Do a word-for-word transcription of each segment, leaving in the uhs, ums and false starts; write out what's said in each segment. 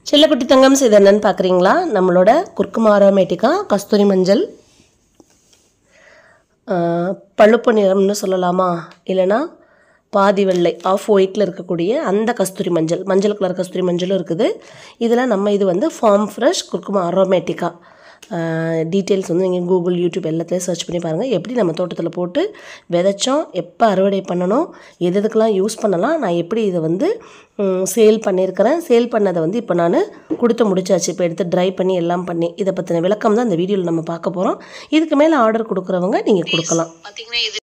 செல்லக்குட்டி தங்கம்ஸ் இது என்னன்னு பார்க்குறீங்களா? நம்மளோட குர்குமா அரோமேட்டிக்கா கஸ்தூரி மஞ்சள், பழுப்பு நிறம்னு சொல்லலாமா, இல்லைனா பாதி வெள்ளை ஆஃப் ஒயிட்டில் இருக்கக்கூடிய அந்த கஸ்தூரி மஞ்சள், மஞ்சள் கலர் கஸ்தூரி மஞ்சளும் இருக்குது. இதில் நம்ம இது வந்து farm fresh curcuma aromatica details வந்து நீங்கள் கூகுள், யூடியூப் எல்லாத்தையும் சர்ச் பண்ணி பாருங்கள். எப்படி நம்ம தோட்டத்தில் போட்டு விதைச்சோம், எப்போ அறுவடை பண்ணணும், எது எதுக்கெலாம் யூஸ் பண்ணலாம், நான் எப்படி இதை வந்து சேல் பண்ணியிருக்கிறேன், சேல் பண்ணதை வந்து இப்போ நான் கொடுத்து முடிச்சாச்சு. இப்போ எடுத்து ட்ரை பண்ணி எல்லாம் பண்ணி இதை பற்றின விளக்கம் தான் இந்த வீடியோவில் நம்ம பார்க்க போகிறோம். இதுக்கு மேலே ஆர்டர் கொடுக்குறவங்க நீங்கள் கொடுக்கலாம். பார்த்திங்கன்னா இது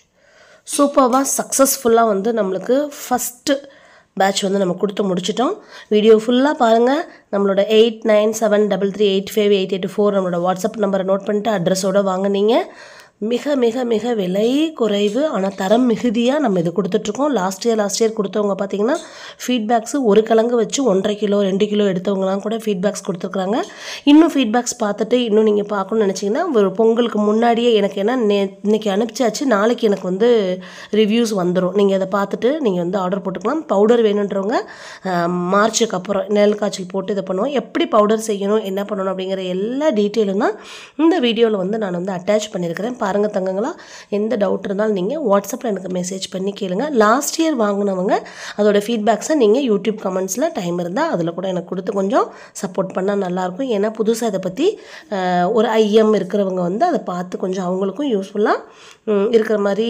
சூப்பராக சக்ஸஸ்ஃபுல்லாக வந்து நம்மளுக்கு ஃபஸ்ட்டு பேட்ச் வந்து நம்ம கொடுத்து முடிச்சிட்டோம். வீடியோ ஃபுல்லாக பாருங்கள். நம்மளோட eight nine seven double three eight five eight eight four நம்மளோட வாட்ஸ்அப் நம்பரை நோட் பண்ணிட்டு அட்ரஸோடு வாங்கினீங்க. மிக மிக மிக விலை குறைவு, ஆனால் தரம் மிகுதியாக நம்ம இது கொடுத்துட்ருக்கோம். லாஸ்ட் இயர் லாஸ்ட் இயர் கொடுத்தவங்க பார்த்திங்கன்னா ஃபீட்பேக்ஸு ஒரு கிழங்கு வச்சு ஒன்றரை கிலோ ரெண்டு கிலோ எடுத்தவங்களாம் கூட ஃபீட்பேக்ஸ் கொடுத்துருக்குறாங்க. இன்னும் ஃபீட்பேக்ஸ் பார்த்துட்டு இன்னும் நீங்கள் பார்க்கணுன்னு நினச்சிங்கன்னா ஒரு பொங்கலுக்கு முன்னாடியே எனக்கு ஏன்னா நே இன்றைக்கி அனுப்பிச்சாச்சு, நாளைக்கு எனக்கு வந்து ரிவ்யூஸ் வந்துடும். நீங்கள் அதை பார்த்துட்டு நீங்கள் வந்து ஆர்டர் போட்டுக்கலாம். பவுடர் வேணுன்றவங்க மார்ச்சுக்கு அப்புறம் நெல் காய்ச்சல் போட்டு இதை பண்ணுவோம். எப்படி பவுடர் செய்யணும், என்ன பண்ணணும் அப்படிங்கிற எல்லா டீட்டெயிலும் தான் இந்த வீடியோவில் வந்து நான் வந்து அட்டாச் பண்ணியிருக்கிறேன். பாருங்க தங்கங்களா, எந்த டவுட் இருந்தாலும் நீங்கள் வாட்ஸ்அப்பில் எனக்கு மெசேஜ் பண்ணி கேளுங்க. லாஸ்ட் இயர் வாங்கினவங்க அதோட ஃபீட்பேக்ஸை நீங்கள் யூடியூப் கமெண்ட்ஸில் டைம் இருந்தால் அதில் கூட எனக்கு கொடுத்து கொஞ்சம் சப்போர்ட் பண்ணால் நல்லாயிருக்கும். ஏன்னா புதுசாக இதை பற்றி ஒரு ஐஎம் இருக்கிறவங்க வந்து அதை பார்த்து கொஞ்சம் அவங்களுக்கும் யூஸ்ஃபுல்லாக இருக்கிற மாதிரி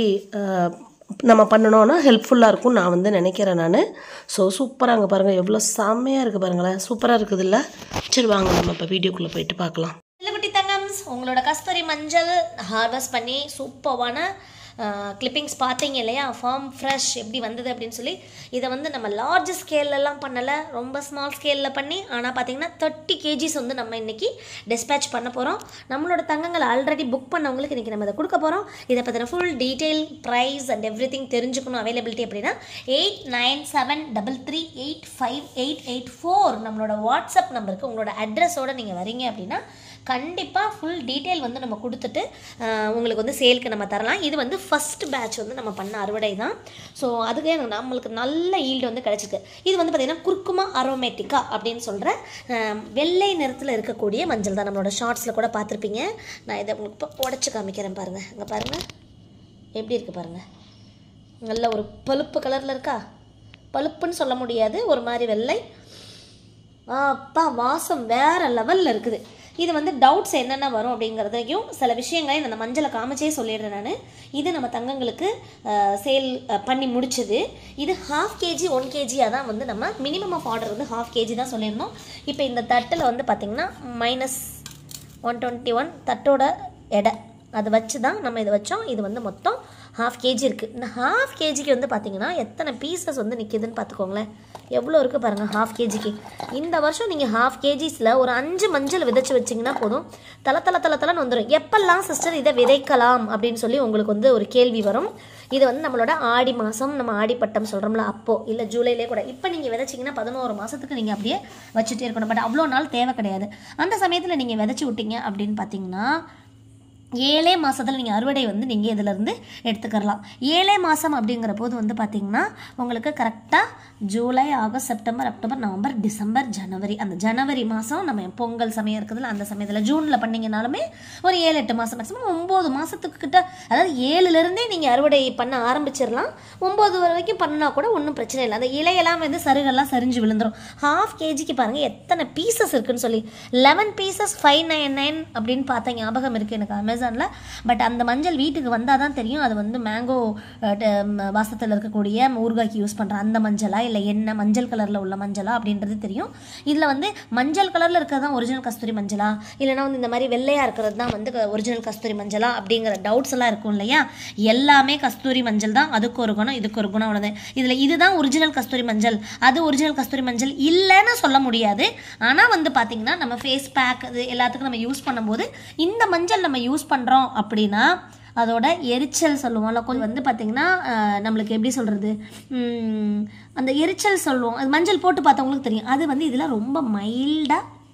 நம்ம பண்ணணும்னா ஹெல்ப்ஃபுல்லாக இருக்கும் நான் வந்து நினைக்கிறேன் நான். ஸோ சூப்பராக அங்கே பாருங்கள், எவ்வளோ செம்மையாக இருக்குது பாருங்களேன், சூப்பராக இருக்குது இல்லை? சரி வாங்க நம்ம இப்போ வீடியோக்குள்ளே போயிட்டு பார்க்கலாம். செல்லக்குட்டி தங்கம்ஸ், உங்களோட கஸ்தூரி மஞ்சள் ஹார்வெஸ்ட் பண்ணி சூப்பரான கிளிப்பிங்ஸ் பார்த்தீங்க இல்லையா, ஃபார்ம் ஃப்ரெஷ் எப்படி வந்தது அப்படின்னு சொல்லி. இதை வந்து நம்ம லார்ஜ் ஸ்கேல்லலாம் பண்ணலை, ரொம்ப ஸ்மால் ஸ்கேலில் பண்ணி, ஆனால் பார்த்தீங்கன்னா தேர்ட்டி கேஜிஸ் வந்து நம்ம இன்றைக்கி டிஸ்பேச் பண்ண போகிறோம். நம்மளோட தங்கங்கள் ஆல்ரெடி புக் பண்ணவங்களுக்கு இன்றைக்கி நம்ம இதை கொடுக்க போகிறோம். இதை பற்றின full detail, price and everything தெரிஞ்சுக்கணும், அவைலபிலிட்டி அப்படின்னா eight nine seven double three eight five eight eight four நம்மளோட வாட்ஸ்அப் நம்பருக்கு உங்களோட அட்ரஸோடு நீங்கள் வரீங்க அப்படின்னா கண்டிப்பாக ஃபுல் டீட்டெயில் வந்து நம்ம கொடுத்துட்டு உங்களுக்கு வந்து சேலுக்கு நம்ம தரலாம். இது வந்து ஃபஸ்ட் பேட்ச் வந்து நம்ம பண்ண அறுவடை தான். ஸோ அதுக்கே நம்மளுக்கு நல்ல ஈல்டு வந்து கிடச்சிருக்கு. இது வந்து பார்த்திங்கன்னா குர்குமா அரோமேட்டிக்கா அப்படின்னு சொல்கிற வெள்ளை நிறத்தில் இருக்கக்கூடிய மஞ்சள் தான். நம்மளோட ஷார்ட்ஸில் கூட பார்த்துருப்பீங்க. நான் இதை உங்களுக்கு இப்போ உடச்சி காமிக்கிறேன் பாருங்கள். இங்கே பாருங்கள் எப்படி இருக்குது பாருங்கள், நல்ல ஒரு பழுப்பு கலரில் இருக்கா. பழுப்புன்னு சொல்ல முடியாது, ஒரு மாதிரி வெள்ளை. அப்பா வாசம் வேறு லெவலில் இருக்குது. இது வந்து டவுட்ஸ் என்னென்ன வரும் அப்படிங்கிறதையும் சில விஷயங்களையும் அந்த மஞ்சளை காமிச்சே சொல்லிடுறேன் நான். இது நம்ம தங்கங்களுக்கு சேல் பண்ணி முடிச்சது. இது ஹாஃப் கேஜி ஒன் கேஜியாக தான் வந்து நம்ம மினிமம் ஆஃப் ஆர்டர் வந்து ஹாஃப் கேஜி தான் சொல்லியிருந்தோம். இப்போ இந்த தட்டில் வந்து பார்த்திங்கன்னா மைனஸ் ஒன் டுவெண்ட்டி ஒன் தட்டோட எடை அதை வச்சு தான் நம்ம இதை வச்சோம். இது வந்து மொத்தம் ஹாஃப் கேஜி இருக்குது. இந்த ஹாஃப் கேஜிக்கு வந்து பார்த்திங்கன்னா எத்தனை பீசஸ் வந்து நிற்கிதுன்னு பார்த்துக்கோங்களேன், எவ்வளோ இருக்குது பாருங்கள் ஹாஃப் கேஜிக்கு. இந்த வருஷம் நீங்கள் ஹாஃப் கேஜிஸில் ஒரு அஞ்சு மஞ்சள் விதைச்சி வச்சிங்கன்னா போதும், தலை தலை தலை தலைன்னு வந்துடும். எப்பெல்லாம் சிஸ்டர் இதை விதைக்கலாம் அப்படின்னு சொல்லி உங்களுக்கு வந்து ஒரு கேள்வி வரும். இது வந்து நம்மளோட ஆடி மாதம், நம்ம ஆடிப்பட்டம் சொல்கிறோம்ல அப்போது, இல்லை ஜூலையிலே கூட. இப்போ நீங்கள் விதைச்சிங்கன்னா பதினோரு மாதத்துக்கு நீங்கள் அப்படியே வச்சுட்டே இருக்கணும். பட் அவ்வளோ நாள் தேவை கிடையாது. அந்த சமயத்தில் நீங்கள் விதைச்சி விட்டீங்க அப்படின்னு பார்த்தீங்கன்னா ஏழே மாதத்தில் நீங்கள் அறுவடை வந்து நீங்கள் இதிலேருந்து எடுத்துக்கலாம். ஏழே மாதம் அப்படிங்கிற போது வந்து பார்த்திங்கன்னா உங்களுக்கு கரெக்டாக July, August, September, October, November, December, ஜனவரி, அந்த ஜனவரி மாதம் நம்ம பொங்கல் சமயம் இருக்குதுல்ல அந்த சமயத்தில் ஜூனில் பண்ணிங்கனாலுமே ஒரு ஏழு எட்டு மாதம் மேக்ஸிமம் ஒம்பது மாதத்துக்கு கிட்ட, அதாவது ஏழுலேருந்தே நீங்கள் அறுவடை பண்ண ஆரம்பிச்சிடலாம். ஒம்பது வரைக்கும் பண்ணால் கூட ஒன்றும் பிரச்சனை இல்லை. அந்த இலையெல்லாம் வந்து சருகெல்லாம் சரிஞ்சு விழுந்துடும். ஹாஃப் கேஜிக்கு பாருங்கள் எத்தனை பீசஸ் இருக்குதுன்னு சொல்லி. Eleven pieces five nine nine அப்படின்னு பார்த்த ஞாபகம் இருக்குது எனக்கு அமேசான். பட் அந்த மஞ்சள் வீட்டுக்கு வந்தால் தான் தெரியும் அது வந்து மேங்கோ வாசத்தில் இருக்கக்கூடிய ஊறுகாய்க்கு யூஸ் பண்ணுற அந்த மஞ்சளா இல்லை என்ன மஞ்சள் கலரில் உள்ள மஞ்சளா அப்படின்றது தெரியும். இதில் வந்து மஞ்சள் கலரில் இருக்கிறது தான் ஒரிஜினல் கஸ்தூரி மஞ்சளா, இல்லைனா வந்து இந்த மாதிரி வெள்ளையாக இருக்கிறது தான் வந்து ஒரிஜினல் கஸ்தூரி மஞ்சளா அப்படிங்கிற டவுட்ஸ் எல்லாம் இருக்கும் இல்லையா. எல்லாமே கஸ்தூரி மஞ்சள் தான், அதுக்கு ஒரு குணம் இதுக்கு ஒரு குணம் உள்ளது. இதில் இதுதான் ஒரிஜினல் கஸ்தூரி மஞ்சள், அது ஒரிஜினல் கஸ்தூரி மஞ்சள் இல்லைன்னு சொல்ல முடியாது. ஆனால் வந்து பார்த்திங்கன்னா நம்ம ஃபேஸ் பேக் இது எல்லாத்துக்கும் நம்ம யூஸ் பண்ணும்போது இந்த மஞ்சள் நம்ம யூஸ் பண்ணுறோம் அப்படின்னா அதோட எரிச்சல் சொல்லுவோம்ல கொஞ்சம் வந்து பார்த்திங்கன்னா நம்மளுக்கு எப்படி சொல்கிறது, அந்த எரிச்சல் சொல்லுவோம். அது மஞ்சள் போட்டு பார்த்தவங்களுக்கு தெரியும். அது வந்து இதில் ரொம்ப மைல்டாக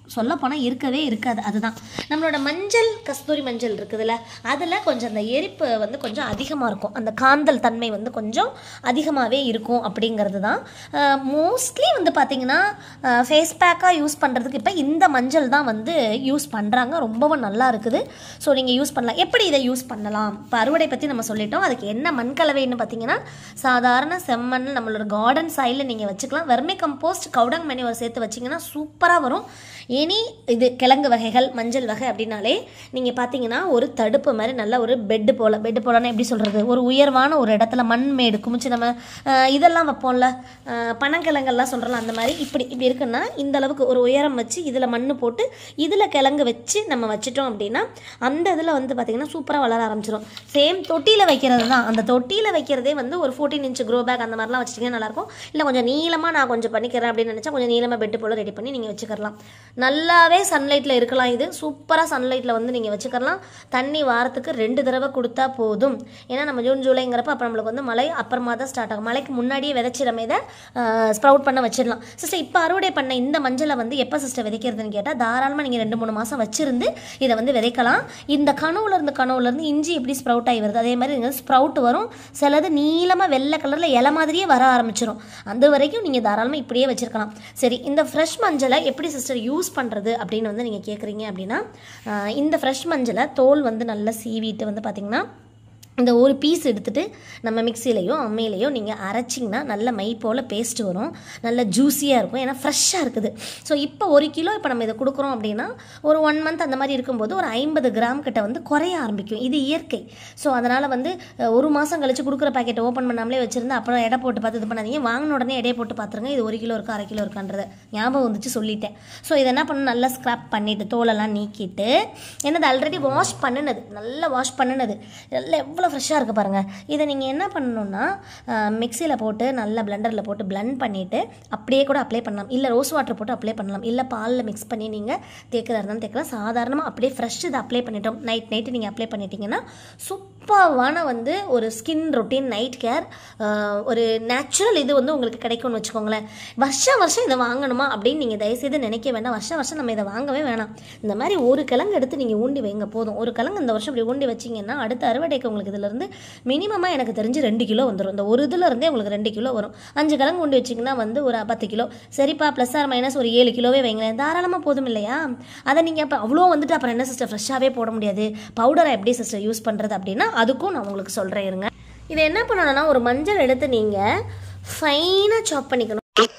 சொல்லப்போனால் இருக்கவே இருக்காது. அதுதான் நம்மளோட மஞ்சள் கஸ்தூரி மஞ்சள் இருக்குதுல்ல, அதில் கொஞ்சம் அந்த எரிப்பு வந்து கொஞ்சம் அதிகமாக இருக்கும், அந்த காந்தல் தன்மை வந்து கொஞ்சம் அதிகமாகவே இருக்கும் அப்படிங்கிறது தான். மோஸ்ட்லி வந்து பார்த்திங்கன்னா ஃபேஸ் பேக்காக யூஸ் பண்ணுறதுக்கு இப்போ இந்த மஞ்சள் தான் வந்து யூஸ் பண்ணுறாங்க. ரொம்பவும் நல்லா இருக்குது. ஸோ நீங்கள் யூஸ் பண்ணலாம். எப்படி இதை யூஸ் பண்ணலாம்? இப்போ அறுவடை பற்றி நம்ம சொல்லிட்டோம். அதுக்கு என்ன மண் கலவைன்னு பார்த்தீங்கன்னா சாதாரண செம்மண் நம்மளோட கார்டன் சைடில் நீங்கள் வச்சுக்கலாம். வெர்மி கம்போஸ்ட் கவுடங் மேனியூர் சேர்த்து வச்சிங்கன்னா சூப்பராக வரும். இனி இது கிழங்கு வகைகள் மஞ்சள் வகை அப்படின்னாலே நீங்கள் பார்த்தீங்கன்னா ஒரு தடுப்பு மாதிரி நல்ல ஒரு பெட்டு போல், பெட்டு போலன்னா எப்படி சொல்கிறது, ஒரு உயர்வான ஒரு இடத்துல மண் மேடு குமிச்சு நம்ம இதெல்லாம் வைப்போம்ல, பனங்கிழங்கெல்லாம் சொல்கிறோம்ல, அந்த மாதிரி இப்படி இப்படி இருக்குன்னா இந்த அளவுக்கு ஒரு உயரம் வச்சு இதில் மண் போட்டு இதில் கிழங்கு வச்சு நம்ம வச்சிட்டோம் அப்படின்னா அந்த இதில் வந்து பார்த்திங்கன்னா சூப்பராக வளர ஆரம்பிச்சிடும். சேம் தொட்டியில் வைக்கிறது தான். அந்த தொட்டியில் வைக்கிறதே வந்து ஒரு ஃபோர்டீன் இன்ச் க்ரோ பேக் அந்த மாதிரிலாம் வச்சிட்டிங்கன்னா நல்லாயிருக்கும். இல்லை கொஞ்சம் நீளமாக நான் கொஞ்சம் பண்ணிக்கிறேன் அப்படின்னு நினச்சா கொஞ்சம் நீளமாக பெட்டு போல் ரெடி பண்ணி நீங்கள் வச்சுக்கலாம். நல்லாவே சன்லைட்டில் இருக்கலாம். இது சூப்பராக சன்லைட்டில் வந்து நீங்கள் வச்சுக்கலாம். தண்ணி வாரத்துக்கு ரெண்டு தடவை கொடுத்தா போதும். ஏன்னா நம்ம ஜூன் ஜூலைங்கிறப்ப அப்போ நம்மளுக்கு வந்து மழை அப்புறமா தான் ஸ்டார்ட் ஆகும். மழைக்கு முன்னாடியே விதைச்சி நம்ம இதை ஸ்ப்ரவுட் பண்ண வச்சிடலாம். சிஸ்டர் இப்போ அறுவடை பண்ண இந்த மஞ்சளை வந்து எப்போ சிஸ்டர் விதைக்கிறதுன்னு கேட்டால் தாராளமாக நீங்கள் ரெண்டு மூணு மாதம் வச்சிருந்து இதை வந்து விதைக்கலாம். இந்த கனவுலேருந்து கனவுலேருந்து இஞ்சி எப்படி ஸ்ப்ரவுட் ஆகி வருது அதே மாதிரி நீங்கள் ஸ்ப்ரவுட் வரும். சிலது நீளமாக வெள்ளை கலரில் இலை மாதிரியே வர ஆரம்பிச்சிடும். அந்த வரைக்கும் நீங்கள் தாராளமாக இப்படியே வச்சுருக்கலாம். சரி, இந்த ஃப்ரெஷ் மஞ்சளை எப்படி சிஸ்டர் யூஸ் பண்ணுறது அப்படின்னு வந்து நீங்கள் கேட்குறீங்க அப்படின்னா இந்த ஃப்ரெஷ் மஞ்சளை தோல் வந்து நல்லா சீவிட்டு வந்து பார்த்திங்கன்னா இந்த ஒரு பீஸ் எடுத்துகிட்டு நம்ம மிக்சிலையோ அம்மையிலையோ நீங்கள் அரைச்சிங்கன்னா நல்ல மை போல் பேஸ்ட் வரும். நல்ல ஜூஸியாக இருக்கும். ஏன்னா ஃப்ரெஷ்ஷாக இருக்குது. ஸோ இப்போ ஒரு கிலோ இப்போ நம்ம இதை கொடுக்குறோம் அப்படின்னா ஒரு ஒன் மந்த் அந்த மாதிரி இருக்கும்போது ஒரு ஐம்பது கிராம் கிட்ட வந்து குறைய ஆரம்பிக்கும். இது இயற்கை. ஸோ அதனால் வந்து ஒரு மாதம் கழிச்சு கொடுக்குற பேக்கெட்டை ஓப்பன் பண்ணாமலே வச்சுருந்து அப்புறம் எடை போட்டு பார்த்து இது பண்ணாதீங்க. வாங்கின உடனே எடையை போட்டு பார்த்துருங்க. இது ஒரு கிலோ இருக்கா அரை கிலோ இருக்கான்றதை ஞாபகம் வந்துச்சு சொல்லிட்டேன். ஸோ இதை என்ன பண்ணணும், நல்லா ஸ்க்ராப் பண்ணிவிட்டு தோலெல்லாம் நீக்கிட்டு என்னது ஆல்ரெடி வாஷ் பண்ணினது நல்லா வாஷ் பண்ணினது நல்லா எவ்வளோ ஃப்ரெஷ்ஷாக இருக்குது பாருங்கள். இதை நீங்கள் என்ன பண்ணணுன்னா மிக்சியில் போட்டு நல்லா பிளெண்டரில் போட்டு பிளெண்ட் பண்ணிவிட்டு அப்படியே கூட அப்ளை பண்ணலாம். இல்லை ரோஸ் வாட்டர் போட்டு அப்ளை பண்ணலாம். இல்லை பாலில் மிக்ஸ் பண்ணி நீங்கள் தேய்க்கிறதா இருந்தாலும் தேய்க்கலாம். சாதாரணமாக அப்படியே ஃப்ரெஷ் இதை அப்ளை பண்ணிட்டோம். நைட் நைட்டு நீங்கள் அப்ளை பண்ணிட்டீங்கன்னா சூப்பரான வந்து ஒரு ஸ்கின் ரொட்டீன் நைட் கேர் ஒரு நேச்சுரல் இது வந்து உங்களுக்கு கிடைக்கும்னு வச்சுக்கோங்களேன். வருஷம் வருஷம் இதை வாங்கணுமா அப்படின்னு நீங்கள் தயவுசெய்து நினைக்க வேண்டாம். வருஷம் வருஷம் நம்ம இதை வாங்கவே வேணாம். இந்த மாதிரி ஒரு கிழங்கு எடுத்து நீங்கள் ஊண்டி வைங்க போதும். ஒரு கிழங்கு இந்த வருஷம் இப்படி ஊண்டி வச்சிங்கன்னா அடுத்த அறுவடைக்கு உங்களுக்கு இதிலிருந்து மினிமமாக எனக்கு தெரிஞ்சு ரெண்டு கிலோ வந்துடும். இந்த ஒரு இதில் இருந்தே உங்களுக்கு ரெண்டு கிலோ வரும். அஞ்சு கிழங்கு ஊண்டி வச்சிங்கன்னா வந்து ஒரு பத்து கிலோ. சரிப்பா, ப்ளஸ் ஆர் மைனஸ் ஒரு ஏழு கிலோவே வைங்களேன். தாராளமாக போதும் இல்லையா? அதை நீங்கள் அப்போ அவ்வளோ வந்துட்டு அப்புறம் என்ன சிஸ்டர் ஃப்ரெஷ்ஷாகவே போட முடியாது, பவுடரை எப்படி சிஸ்டர் யூஸ் பண்ணுறது அப்படின்னா அதுக்கும் நான் உங்களுக்கு சொல்கிறேன் இருங்க. இதை என்ன பண்ணணும்னா ஒரு மஞ்சள் எடுத்து நீங்கள் ஃபைனாக சாப் பண்ணிக்கணும்.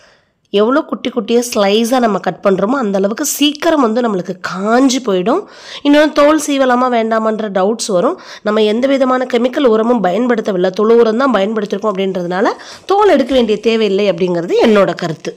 எவ்வளோ குட்டி குட்டியாக ஸ்லைஸாக நம்ம கட் பண்ணுறோமோ அந்த அளவுக்கு சீக்கிரம் வந்து நம்மளுக்கு காஞ்சி போயிடும். இன்னொன்று தோல் சீவலாமல் வேண்டாமன்ற டவுட்ஸ் வரும். நம்ம எந்த விதமான கெமிக்கல் உரமும் பயன்படுத்தவில்லை, தொழு உரம் தான் பயன்படுத்திருக்கோம். அப்படின்றதுனால தோல் எடுக்க வேண்டிய தேவையில்லை அப்படிங்கிறது என்னோட கருத்து.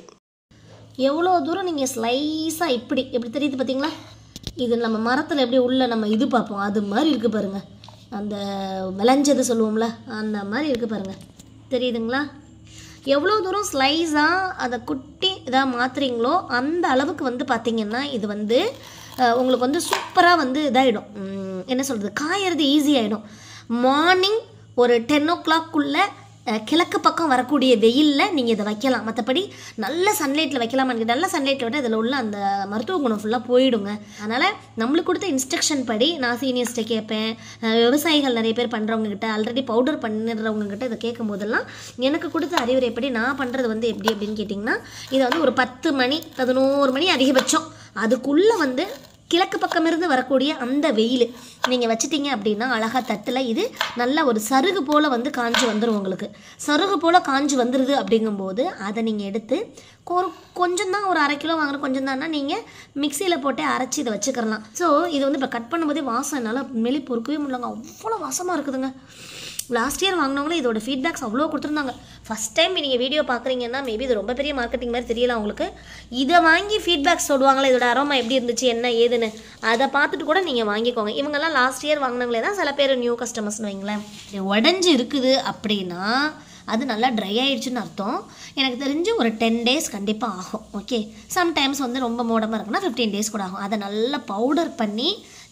எவ்வளோ தூரம் நீங்கள் ஸ்லைஸாக இப்படி எப்படி தெரியுது பார்த்தீங்களா? இது நம்ம மரத்தில் எப்படி உள்ள நம்ம இது பார்ப்போம் அது மாதிரி இருக்குது பாருங்கள். அந்த விளைஞ்சது சொல்லுவோம்ல அந்த மாதிரி இருக்குது பாருங்கள். தெரியுதுங்களா? எவ்வளோ தூரம் ஸ்லைஸாக அதை குட்டி இதாக மாற்றுறீங்களோ அந்த அளவுக்கு வந்து பார்த்திங்கன்னா இது வந்து உங்களுக்கு வந்து சூப்பராக வந்து இதாகிடும். என்ன சொல்கிறது, காயறது ஈஸி ஆகிடும். மார்னிங் ஒரு டென் ஓ கிளாக்குள்ளே கிழக்கு பக்கம் வரக்கூடிய வெயிலில் நீங்கள் இதை வைக்கலாம். மற்றபடி நல்ல சன்லைட்டில் வைக்கலாமான்னு நல்ல சன்லைட்டில் விட இதில் உள்ள அந்த மருத்துவ குணம் ஃபுல்லாக போயிடுங்க. அதனால் நம்மளுக்கு கொடுத்த இன்ஸ்ட்ரக்ஷன் படி நான் சீனியர்ஸ்ட்டை கேட்பேன். விவசாயிகள் நிறைய பேர் பண்ணுறவங்ககிட்ட ஆல்ரெடி பவுடர் பண்ணிடுறவங்ககிட்ட இதை கேட்கும் போதெல்லாம் எனக்கு கொடுத்த அறிவுரைப்படி நான் பண்ணுறது வந்து எப்படி அப்படின்னு கேட்டிங்கன்னா இதை வந்து ஒரு பத்து மணி பதினோரு மணி அதிகபட்சம் அதுக்குள்ளே வந்து கிழக்கு பக்கம் இருந்து வரக்கூடிய அந்த வெயில் நீங்கள் வச்சிட்டிங்க அப்படின்னா அழகாக தட்டில் இது நல்லா ஒரு சருகு போல் வந்து காஞ்சி வந்துடும். உங்களுக்கு சருகு போல் காஞ்சி வந்துடுது அப்படிங்கும்போது அதை நீங்கள் எடுத்து ஒரு கொஞ்சம் தான் ஒரு அரை கிலோ வாங்குற கொஞ்சம் தான்னா நீங்கள் மிக்சியில் போட்டு அரைச்சி இதை வச்சுக்கிறலாம். ஸோ இது வந்து இப்போ கட் பண்ணும்போதே வாசம் என்னால் மெலி பொறுக்கவே முடியலங்க, அவ்வளோ வாசமாக இருக்குதுங்க. லாஸ்ட் இயர் வாங்கினவங்களே இதோட ஃபீட்பேக்ஸ் அவ்வளோ கொடுத்துருந்தாங்க. ஃபஸ்ட் டைம் நீங்கள் வீடியோ பார்க்குறீங்கன்னா மேபி இது ரொம்ப பெரிய மார்க்கெட்டிங் மாதிரி தெரியல உங்களுக்கு. இதை வாங்கி ஃபீட்பேக்ஸ் சொல்லுவாங்களே இதோட அரோமா எப்படி இருந்துச்சு என்ன ஏதுன்னு அதை பார்த்துட்டு கூட நீங்கள் வாங்கிக்கோங்க. இவங்கெல்லாம் லாஸ்ட் இயர் வாங்கினவங்களே தான் சில பேர் நியூ கஸ்டமர்ஸ்னு வைங்களேன். இது உடஞ்சி இருக்குது அப்படின்னா அது நல்லா ட்ரை ஆகிடுச்சுன்னு அர்த்தம். எனக்கு தெரிஞ்சு ஒரு டென் டேஸ் கண்டிப்பாக ஆகும். ஓகே, சம்டைம்ஸ் வந்து ரொம்ப மோடமாக இருக்குன்னா ஃபிஃப்டீன் டேஸ் கூட ஆகும். அதை நல்லா பவுடர் பண்ணி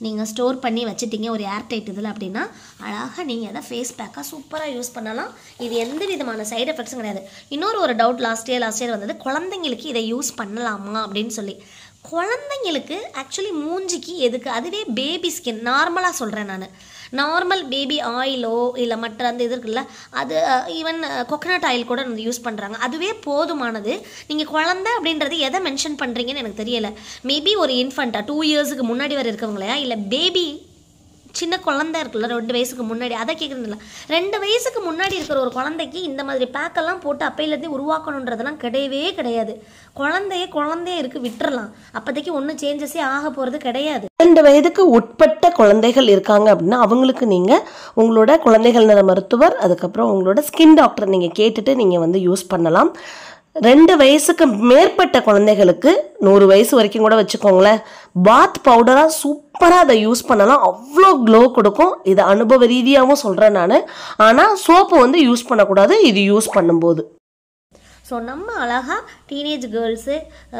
நீங்கள் ஸ்டோர் பண்ணி வச்சுட்டீங்க ஒரு ஏர்டைட் இதில் அப்படின்னா அழகாக நீங்கள் அதை ஃபேஸ் பேக்காக சூப்பராக யூஸ் பண்ணலாம். இது எந்த விதமான சைடு எஃபெக்ட்ஸும் கிடையாது. இன்னொரு ஒரு doubt last year last year வந்தது, குழந்தைங்களுக்கு இதை யூஸ் பண்ணலாமா அப்படின்னு சொல்லி. குழந்தைங்களுக்கு ஆக்சுவலி மூஞ்சிக்கு எதுக்கு, அதுவே பேபி ஸ்கின் நார்மலாக சொல்கிறேன் நான். நார்மல் பேபி ஆயிலோ இல்லை மற்ற அந்த இது இருக்குல்ல, அது ஈவன் கோகனட் ஆயில் கூட வந்து யூஸ் பண்ணுறாங்க, அதுவே போதுமானது. நீங்கள் குழந்தை அப்படின்றது எதை மென்ஷன் பண்ணுறீங்கன்னு எனக்கு தெரியலை. மேபி ஒரு இன்ஃபண்ட்டாக டூ இயர்ஸுக்கு முன்னாடி வர இருக்கவங்களையா, இல்லை பேபி சின்ன குழந்தை இருக்குல்ல ரெண்டு வயசுக்கு முன்னாடி, அதை கேட்குறதில்ல. ரெண்டு வயசுக்கு முன்னாடி இருக்கிற ஒரு குழந்தைக்கு இந்த மாதிரி பேக்கெல்லாம் போட்டு அப்பையிலேருந்தே உருவாக்கணுன்றதெல்லாம் கிடையவே கிடையாது. குழந்தைய குழந்தைய இருக்குது விட்டுறலாம், அப்போதைக்கு ஒன்றும் சேஞ்சஸே ஆக போகிறது கிடையாது. ரெண்டு வயதுக்கு உட்பட்ட குழந்தைகள் இருக்காங்க அப்படின்னா அவங்களுக்கு நீங்கள் உங்களோட குழந்தைகள் நல மருத்துவர், அதுக்கப்புறம் உங்களோட ஸ்கின் டாக்டர் நீங்கள் கேட்டுட்டு நீங்கள் வந்து யூஸ் பண்ணலாம். ரெண்டு வயசுக்கு மேற்பட்ட குழந்தைகளுக்கு நூறு வயசு வரைக்கும் கூட வச்சுக்கோங்களேன், பாத் பவுடராக சூப்பராக அதை யூஸ் பண்ணலாம், அவ்வளோ க்ளோ கொடுக்கும். இதை அனுபவ ரீதியாகவும் சொல்கிறேன் நான். ஆனால் சோப்பு வந்து யூஸ் பண்ணக்கூடாது இது யூஸ் பண்ணும்போது. ஸோ நம்ம அழகாக டீனேஜ் கேர்ள்ஸு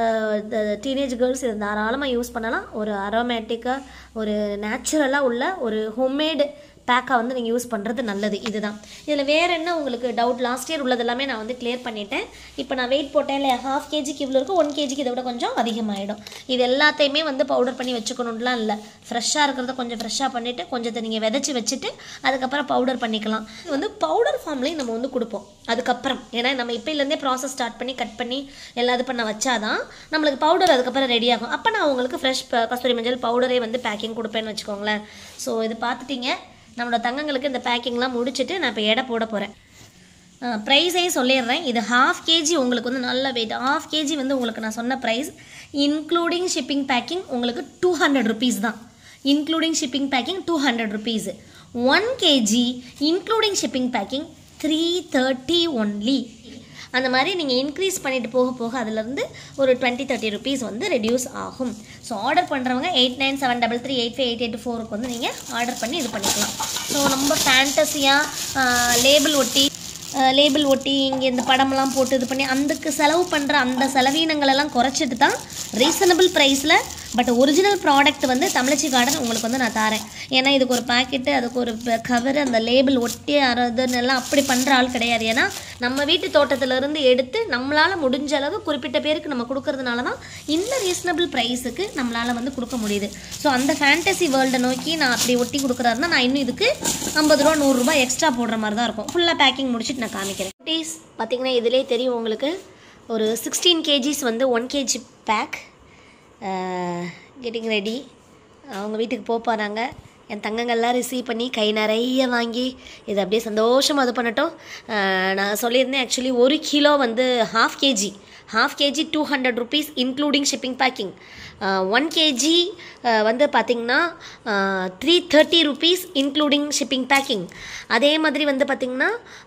டீனேஜ் கேர்ள்ஸ் இது தாராளமாக யூஸ் பண்ணலாம். ஒரு அரோமேட்டிக்காக ஒரு நேச்சுரலாக உள்ள ஒரு ஹோம்மேடு பேக்காக வந்து நீங்கள் யூஸ் பண்ணுறது நல்லது. இதுதான் இதில் வேறு என்ன உங்களுக்கு டவுட், லாஸ்ட் இயர் உள்ளது எல்லாமே நான் வந்து கிளியர் பண்ணிட்டேன். இப்போ நான் வெயிட் போட்டேன் இல்லை, ஹாஃப் கேஜிக்கு இவ்வளோ இருக்கும், ஒன் கேஜிக்கு இதை விட கொஞ்சம் அதிகமாகிடும். இது எல்லாத்தையுமே வந்து பவுடர் பண்ணி வச்சுக்கணும்லாம் இல்லை, ஃப்ரெஷ்ஷாக இருக்கிறத கொஞ்சம் ஃப்ரெஷ்ஷாக பண்ணிவிட்டு கொஞ்சத்தை நீங்கள் விதைச்சி வச்சுட்டு அதுக்கப்புறம் பவுடர் பண்ணிக்கலாம். இது வந்து பவுடர் ஃபார்ம்லேயும் நம்ம வந்து கொடுப்போம் அதுக்கப்புறம். ஏன்னா நம்ம இப்போலேருந்தே ப்ராசஸ் ஸ்டார்ட் பண்ணி கட் பண்ணி எல்லாம் இது பண்ண வச்சாதான் நம்மளுக்கு பவுடர் அதுக்கப்புறம் ரெடி ஆகும். அப்போ நான் உங்களுக்கு ஃப்ரெஷ் கஸ்தூரி மஞ்சள் பவுடரே வந்து பேக்கிங் கொடுப்பேன்னு வச்சுக்கோங்களேன். ஸோ இது பார்த்துட்டிங்க, நம்மளோட தங்கங்களுக்கு இந்த பேக்கிங்லாம் முடிச்சுட்டு நான் இப்போ எடை போட போகிறேன். ப்ரைஸையும் சொல்லிடுறேன். இது ஹாஃப் கேஜி உங்களுக்கு வந்து நல்ல வெயிட். ஹாஃப் கேஜி வந்து உங்களுக்கு நான் சொன்ன ப்ரைஸ் இன்க்ளூடிங் ஷிப்பிங் பேக்கிங் உங்களுக்கு டூ ஹண்ட்ரட் ருபீஸ் தான். Including shipping packing two hundred rupees. One KG including shipping packing three thirty only. அந்த மாதிரி நீங்கள் இன்க்ரீஸ் பண்ணிட்டு போக போக அதிலேருந்து ஒரு டுவெண்ட்டி தேர்ட்டி ருபீஸ் வந்து ரெடியூஸ் ஆகும். ஸோ ஆர்டர் பண்ணுறவங்க eight nine seven double three eight five eight eight ஃபோருக்கு வந்து நீங்கள் ஆர்டர் பண்ணி இது பண்ணிக்கலாம். ஸோ ரொம்ப ஃபேண்டஸியாக லேபிள் ஒட்டி லேபிள் ஒட்டி இங்கே இந்த படமெல்லாம் போட்டு இது பண்ணி அதுக்கு செலவு பண்ணுற அந்த செலவீனங்களெல்லாம் குறைச்சிட்டு தான் ரீசனபிள் ப்ரைஸில் பட் ஒரிஜினல் ப்ராடக்ட் வந்து தமிழச்சி கார்டன் உங்களுக்கு வந்து நான் தரேன். ஏன்னா இதுக்கு ஒரு பாக்கெட்டு, அதுக்கு ஒரு கவர், அந்த லேபிள் ஒட்டி அதுன்னு எல்லாம் அப்படி பண்ணுற ஆள் கிடையாது. ஏன்னா நம்ம வீட்டு தோட்டத்திலேருந்து எடுத்து நம்மளால் முடிஞ்ச அளவு குறிப்பிட்ட பேருக்கு நம்ம கொடுக்கறதுனால தான் இந்த ரீசனபிள் ப்ரைஸுக்கு நம்மளால் வந்து கொடுக்க முடியுது. ஸோ அந்த ஃபேண்டசி வேர்ல்டை நோக்கி நான் அப்படி ஒட்டி கொடுக்குறாருன்னா நான் இன்னும் இதுக்கு ஐம்பது ரூபா நூறுரூபா எக்ஸ்ட்ரா போடுற மாதிரி தான் இருக்கும். ஃபுல்லாக பேக்கிங் முடிச்சுட்டு நான் காமிக்கிறேன். ப்ளீஸ் பார்த்தீங்கன்னா இதிலே தெரியும் உங்களுக்கு ஒரு சிக்ஸ்டீன் கேஜிஸ் வந்து one KG pack getting ready. அவங்க வீட்டுக்கு போப்பாராங்க. என் தங்கங்கள்லாம் ரிசீவ் பண்ணி கை நிறைய வாங்கி இதை அப்படியே சந்தோஷமாக இது பண்ணட்டும். நான் சொல்லியிருந்தேன் ஆக்சுவலி ஒரு கிலோ வந்து half KG half KG two hundred rupees including shipping packing. One KG வந்து பார்த்திங்கன்னா three thirty rupees including shipping packing. அதே மாதிரி வந்து பார்த்திங்கன்னா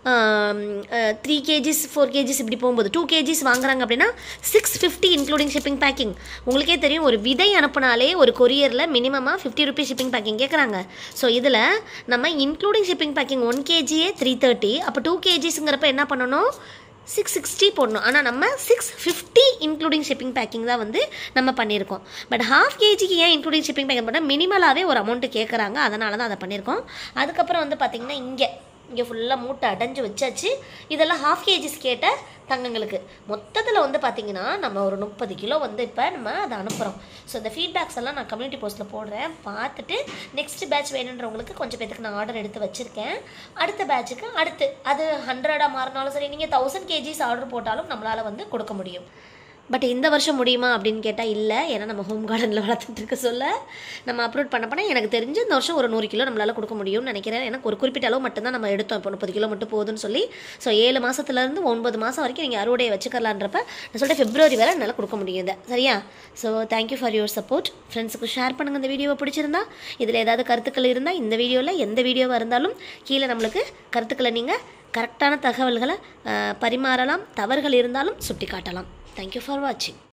த்ரீ கேஜிஸ் ஃபோர் கேஜிஸ் இப்படி போகும்போது டூ கேஜிஸ் வாங்குறாங்க அப்படின்னா six fifty including shipping packing. உங்களுக்கே தெரியும் ஒரு விதை அனுப்புனாலே ஒரு கொரியரில் மினிமமாக ஃபிஃப்டி ருபீஸ் ஷிப்பிங் பேக்கிங் கேட்குறாங்க. ஸோ இதில் நம்ம இன்க்ளூடிங் ஷிப்பிங் பேக்கிங் ஒன் கேஜியே த்ரீ தேர்ட்டி அப்போ டூ கேஜிஸுங்கிறப்ப என்ன பண்ணணும், சிக்ஸ் சிக்ஸ்டி போடணும். ஆனால் நம்ம six fifty including shipping packing தான் வந்து நம்ம பண்ணியிருக்கோம். பட் ஹாஃப் கேஜிக்கு ஏன் இன்க்ளூடிங் ஷிப்பிங் பேக்கிங் பண்ணால் மினிமலாகவே ஒரு அமௌண்ட்டு கேட்குறாங்க, அதனால தான் அதை பண்ணியிருக்கோம். அதுக்கப்புறம் வந்து பார்த்திங்கன்னா இங்கே இங்கே ஃபுல்லாக மூட்டை அடைஞ்சு வச்சாச்சு. இதெல்லாம் ஹாஃப் கேஜிஸ் கேட்ட தங்கங்களுக்கு மொத்தத்தில் வந்து பார்த்திங்கன்னா நம்ம ஒரு முப்பது கிலோ வந்து இப்போ நம்ம அதை அனுப்புகிறோம். ஸோ இந்த ஃபீட்பேக்ஸ் எல்லாம் நான் கம்யூனிட்டி போஸ்ட்டில் போடுறேன், பார்த்துட்டு நெக்ஸ்ட் பேட்ச் வேணுன்றவங்களுக்கு கொஞ்சம் பேருக்கு நான் ஆர்டர் எடுத்து வச்சுருக்கேன். அடுத்த பேட்சுக்கு அடுத்து அது ஹண்ட்ரடாக மாறினாலும் சரி, நீங்கள் தௌசண்ட் கேஜிஸ் ஆர்டர் போட்டாலும் நம்மளால் வந்து கொடுக்க முடியும். பட் இந்த வருஷம் முடியுமா அப்படின்னு கேட்டால் இல்லை. ஏன்னா நம்ம ஹோம் கார்டனில் வளர்த்துட்டு இருக்க சொல்ல நம்ம அப்லோட் பண்ண பண்ண எனக்கு தெரிஞ்சு இந்த வருஷம் ஒரு நூறு கிலோ நம்மளால் கொடுக்க முடியும்னு நினைக்கிறேன். எனக்கு ஒரு குறிப்பிட்ட அளவு மட்டும்தான் நம்ம எடுத்தோம், இப்போ முப்பது கிலோ மட்டும் போகுதுன்னு சொல்லி. ஸோ ஏழு மாதத்துலேருந்து ஒன்பது மாதம் வரைக்கும் நீங்கள் அறுவடையை வச்சுக்கலான்றப்ப நான் சொல்லிட்டு பிப்ரவரி வரை என்னால் கொடுக்க முடியும் இதை, சரியா? So thank you for your support. ஃப்ரெண்ட்ஸுக்கு ஷேர் பண்ணுங்கள் இந்த வீடியோவை பிடிச்சிருந்தா. இதில் ஏதாவது கருத்துக்கள் இருந்தால் இந்த வீடியோவில் எந்த வீடியோவாக இருந்தாலும் கீழே நம்மளுக்கு கருத்துக்களை நீங்கள் கரெக்டான தகவல்களை பரிமாறலாம். தவறுகள் இருந்தாலும் சுட்டி காட்டலாம். Thank you for watching.